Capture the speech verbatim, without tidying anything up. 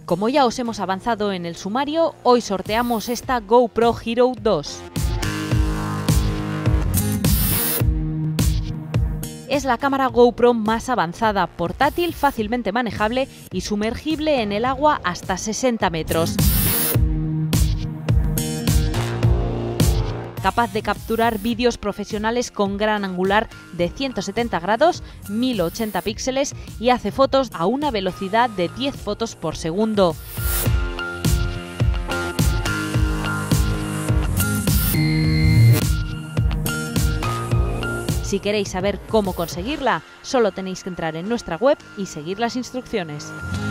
Como ya os hemos avanzado en el sumario, hoy sorteamos esta GoPro Hero dos. Es la cámara GoPro más avanzada, portátil, fácilmente manejable y sumergible en el agua hasta sesenta metros. Capaz de capturar vídeos profesionales con gran angular de ciento setenta grados, mil ochenta píxeles y hace fotos a una velocidad de diez fotos por segundo. Si queréis saber cómo conseguirla, solo tenéis que entrar en nuestra web y seguir las instrucciones.